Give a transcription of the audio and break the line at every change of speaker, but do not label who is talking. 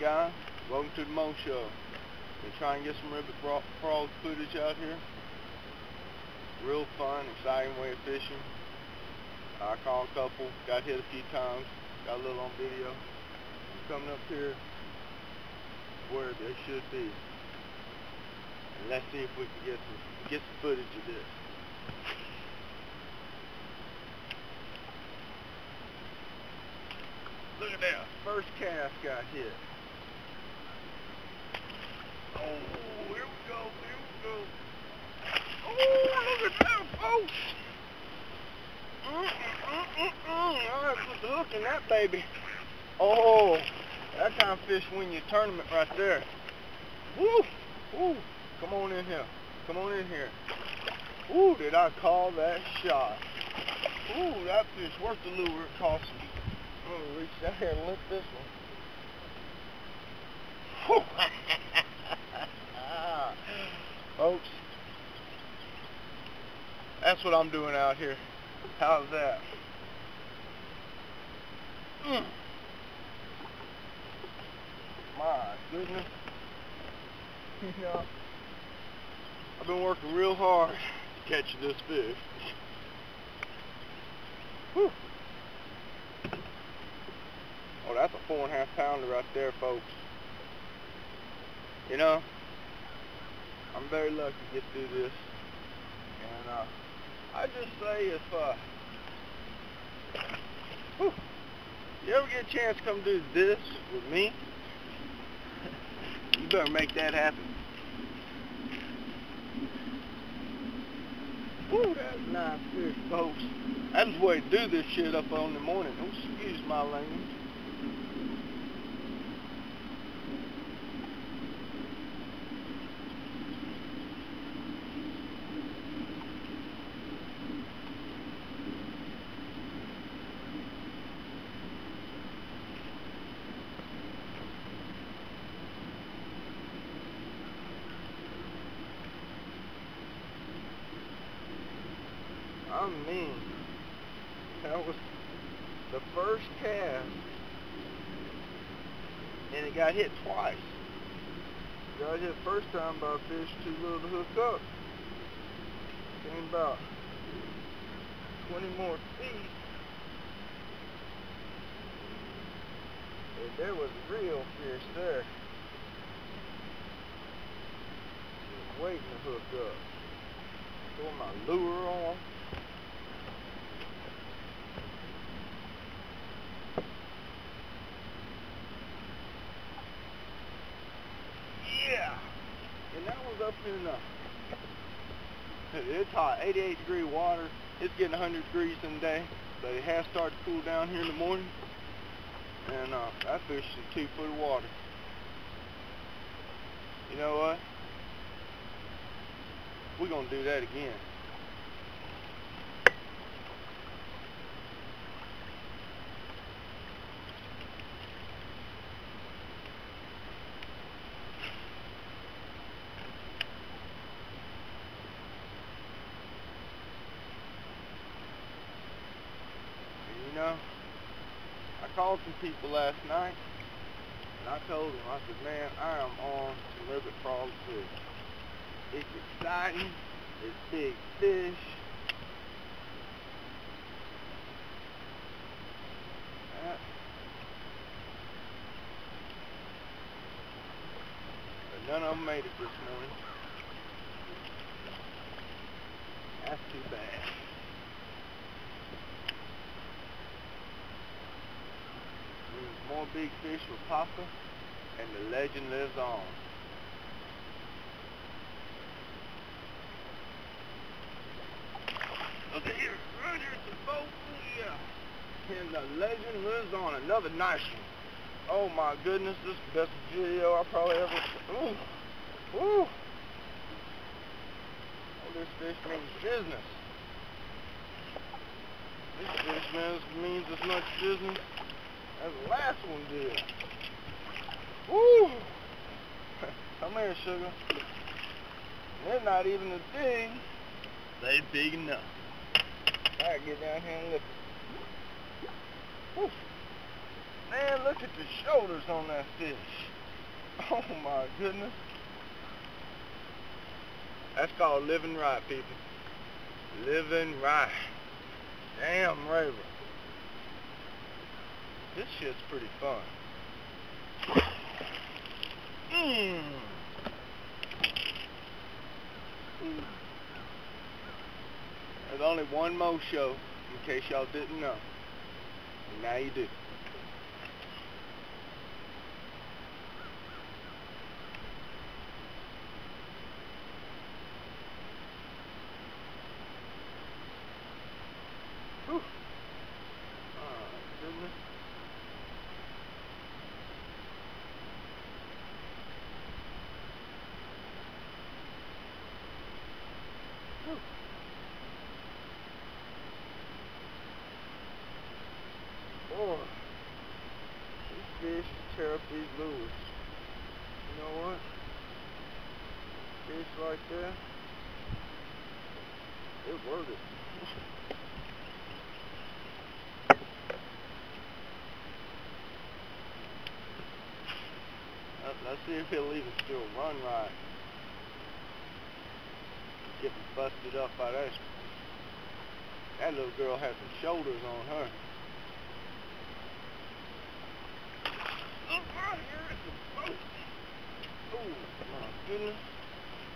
guys, welcome to the Mo Show. Been trying to get some Ribbit Frog footage out here. Real fun, exciting way of fishing. I caught a couple, got hit a few times, got a little on video. I'm coming up here where they should be. And let's see if we can get some footage of this. Look at that, first cast got hit. Oh, here we go, here we go. Oh, look at that, folks. Alright, put the hook in that baby. Oh, that kind of fish win your tournament right there. Woo, woo, come on in here. Come on in here. Ooh, did I call that shot? Ooh, that fish worth the lure it cost me. I'm gonna reach down here and lift this one. Folks, that's what I'm doing out here. How's that? My goodness. You know, I've been working real hard to catch this fish. Whew. Oh, that's a 4.5 pounder right there, folks. You know, I'm very lucky to get through this. And I just say if you ever get a chance to come do this with me, you better make that happen. Woo, that's a nice fish, folks. That's the way to do this shit up on the morning. Don't excuse my language. I mean, that was the first cast, and it got hit twice. Got hit first time by a fish too little to hook up. Came about 20 more feet, and there was a real fish there. Just waiting to hook up. Throw my lure on. And that was up in it's hot, 88-degree water. It's getting 100 degrees in the day, but it has started to cool down here in the morning. And that fish is in 2 foot of water. You know what? We're gonna do that again. You know, I called some people last night, and I told them, I said, man, I am on some Ribbit Frog fish. It's exciting, it's big fish. But none of them made it this morning. That's too bad. More big fish with Papa, and the legend lives on. Look at here, right here at the boat, yeah. And the legend lives on. Another nice one. Oh my goodness, this is the best video I probably ever seen. Ooh, ooh. Oh, this fish means business. This fish means as much business as the last one did. Woo! Come here, sugar. They're not even as big. They're big enough. Alright, get down here and lift it. Woo! Man, look at the shoulders on that fish. Oh my goodness. That's called living right, people. Living right. Sam Rayburn. This shit's pretty fun. There's only one more show, in case y'all didn't know. And now you do. Whew. Oh, goodness. Whew. Boy, these fish tear up these lures. You know what? Fish like that, it worth it. Let's see if he'll even still run right. Getting busted up by that. That little girl had some shoulders on her. Oh, my goodness.